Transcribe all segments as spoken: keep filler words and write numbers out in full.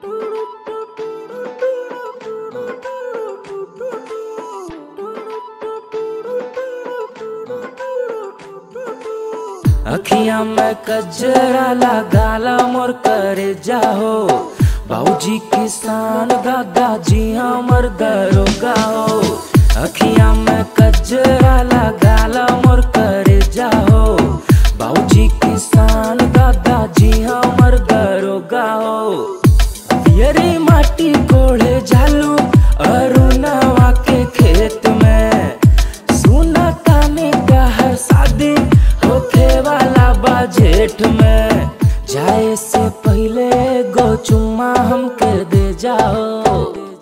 अखियां में कजरा लगाला मोर करे जाहो, बाबूजी किसान दादाजी हमर दरोगा हो। अखियां में कजरा लगाला मोर करे जाहो, बाबूजी किसान दादाजी हमर दरोगा हो। यरी माटी कोड़े झालू अरुणवा के खेत में, सुना ताने कहर शादी होखे वाला बजेठ में। जाए से पहले गो चुम्मा हमके दे जाओ।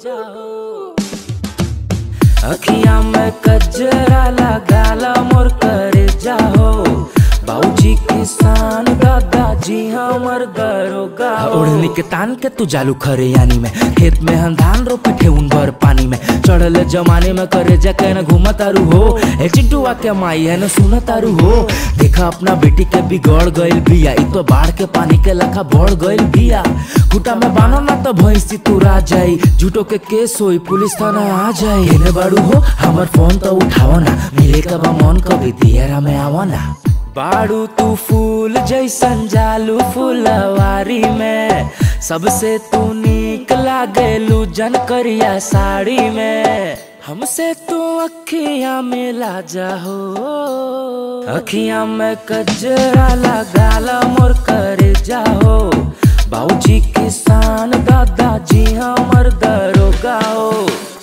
अखियां में कजरा लगाला मोर करे जाओ, बाबूजी किसान दादाजी हमर दरोगा हो। ओढ़नी के तान के तू जालू खरे यानी में, खेत में हम धान रोपे ठेउन भर पानी में। चढ़ले जमाने में करे जाके न घूमा तारू हो, ए चिंटुआ के माई है न सुना तारू हो। देखा अपना बेटी के बिगड़ गइल बिया, इ तो बाढ़ के पानी के लखा बढ़ गइल बिया। खूटा में बानो ना तो भैंसी तुरा जाई, झूठो के केस होई पुलिस थाना आ जाई। एने बाड़ू हो हमर फोन तो उठाओ ना, मिले का बा मन कभी दियरा में आवा ना। बाड़ू तू फूल जैसन जालू फुलवारी में, सबसे तू नीक लागेलू जन करिया साड़ी में। हमसे तू अखियां मिला जाहो, अखियां में कजरा लगाला मोर करे जाहो, बाबूजी किसान दादाजी हमर दरोगा हो।